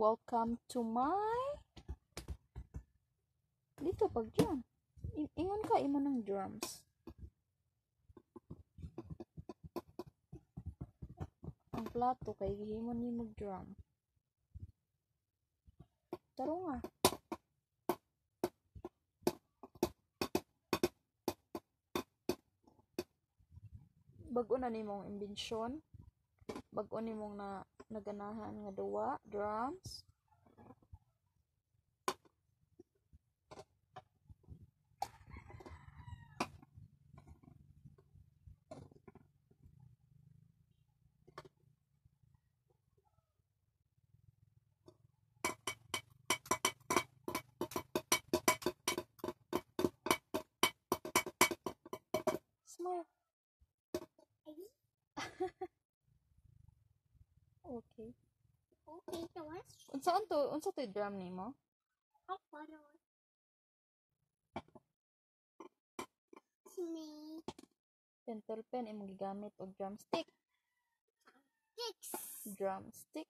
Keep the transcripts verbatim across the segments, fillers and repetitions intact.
Welcome to my... Dito pag drum. Ingon ka, imo ng drums. Ang plato kay gihimon ni mo drum. Taro nga. Bago na nimong imbensyon. Bago nimong na naganahan nga duwa, drums. Smile. Okay. Okay, so what's Unsa to, unsa to drum nimo? oh, photo? Snake. Pentel pen imong gigamit og drumstick. Six. Drumstick.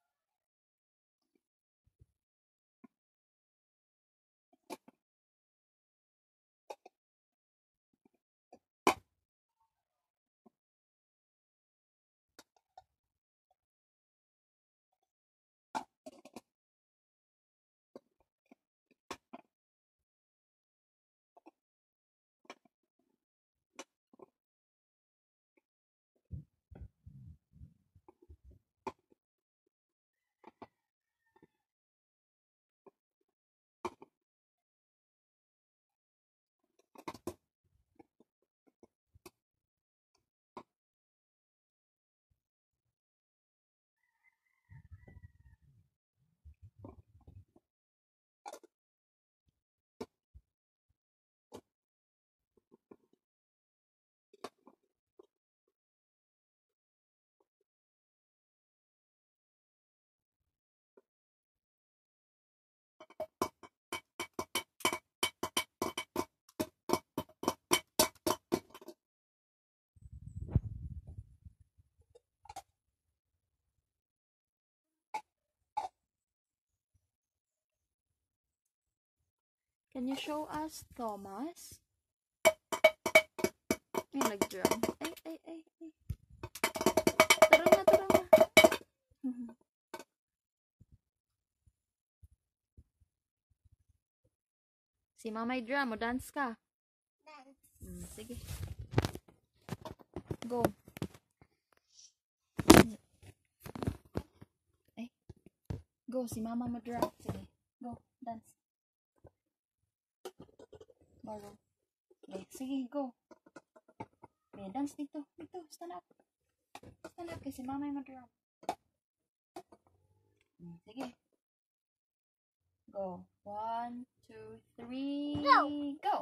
Can you show us, Thomas? Yung nag-drum. Ay, ay, ay, ay. Tara na, tara na. Si Mamay drum, o dance ka? Dance. Hmm, sige. Go. Ay. Go, si Mama mo drum. Sige. Go, dance. Baro. Okay, sige, go. Okay, dance dito. Dito, stand up. Stand up kasi Mama mo drum. Hmm, sige. Go. One, two, three. Go. Go.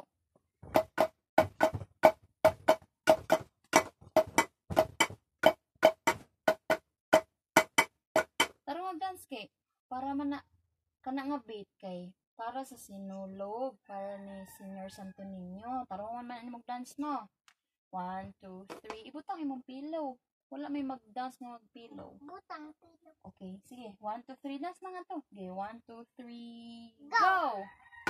Tara mag-dance kay. Para man na, kana nga beat kay. Para sa sinulog. Para ni Senior Santo Niño. Tara man man mag-dance no. One, two, three. Ibutang imong pillow. Wala may mag-dance nga mag-pillow. Butang pilo. Okay, sige. One, two, three. Dance na nga to. Okay, one, two, three. Go! Go!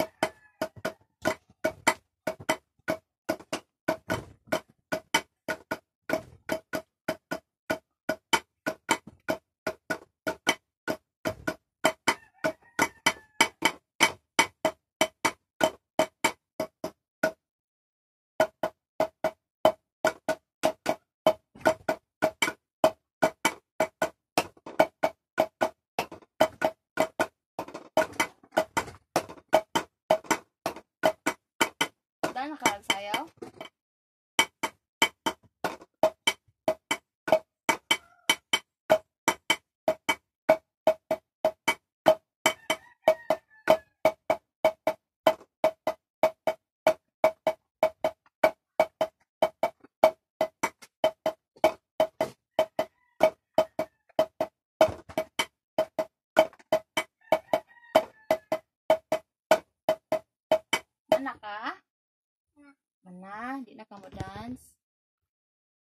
Dahil nakagsayaw? Mana ka? Mana? Di na ka mo dance?